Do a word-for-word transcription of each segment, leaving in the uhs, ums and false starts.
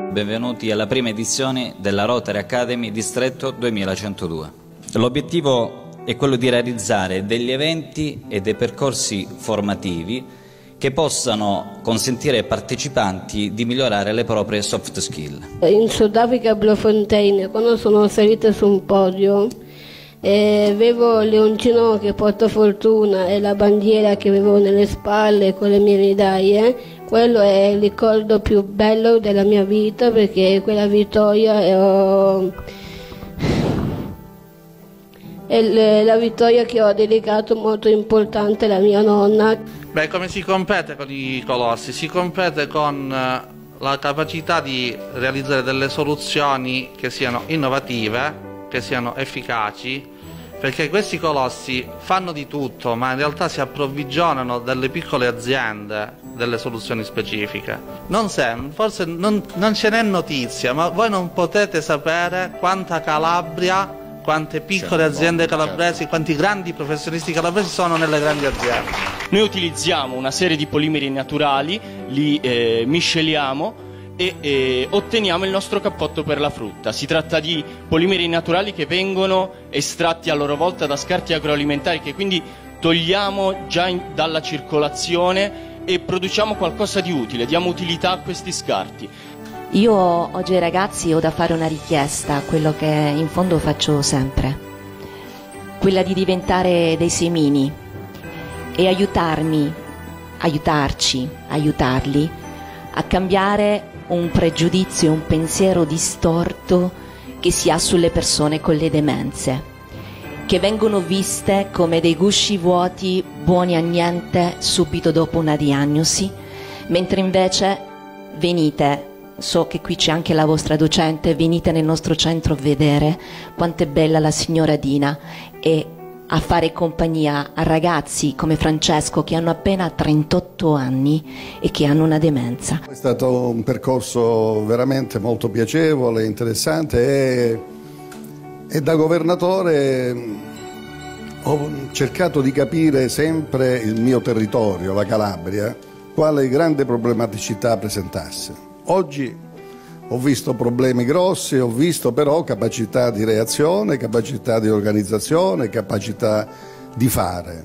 Benvenuti alla prima edizione della Rotary Academy Distretto duemilacentodue. L'obiettivo è quello di realizzare degli eventi e dei percorsi formativi che possano consentire ai partecipanti di migliorare le proprie soft skill. In Sudafrica, a Bloemfontein, quando sono salita su un podio e avevo il leoncino che porta fortuna e la bandiera che avevo nelle spalle con le mie medaglie, quello è il ricordo più bello della mia vita, perché quella vittoria è, oh, è la vittoria che ho dedicato molto importante alla mia nonna. Beh, come si compete con i colossi? Si compete con la capacità di realizzare delle soluzioni che siano innovative, che siano efficaci, perché questi colossi fanno di tutto, ma in realtà si approvvigionano delle piccole aziende delle soluzioni specifiche. Non sempre, forse non, non ce n'è notizia, ma voi non potete sapere quanta Calabria, quante piccole aziende calabresi, quanti grandi professionisti calabresi sono nelle grandi aziende. Noi utilizziamo una serie di polimeri naturali, li eh, misceliamo e eh, otteniamo il nostro cappotto per la frutta. Si tratta di polimeri naturali che vengono estratti a loro volta da scarti agroalimentari, che quindi togliamo già in, dalla circolazione e produciamo qualcosa di utile, diamo utilità a questi scarti. Io oggi ai ragazzi ho da fare una richiesta, quello che in fondo faccio sempre, quella di diventare dei semini e aiutarmi, aiutarci, aiutarli a cambiare un pregiudizio, un pensiero distorto che si ha sulle persone con le demenze, che vengono viste come dei gusci vuoti, buoni a niente subito dopo una diagnosi, mentre invece venite, so che qui c'è anche la vostra docente, venite nel nostro centro a vedere quanto è bella la signora Dina e a fare compagnia a ragazzi come Francesco che hanno appena trentotto anni e che hanno una demenza. È stato un percorso veramente molto piacevole, interessante e, e da governatore ho cercato di capire sempre il mio territorio, la Calabria, quale grande problematicità presentasse. Oggi ho visto problemi grossi, ho visto però capacità di reazione, capacità di organizzazione, capacità di fare.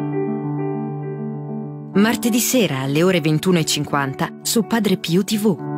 Martedì sera alle ore ventuno e cinquanta su Padre Pio tivù.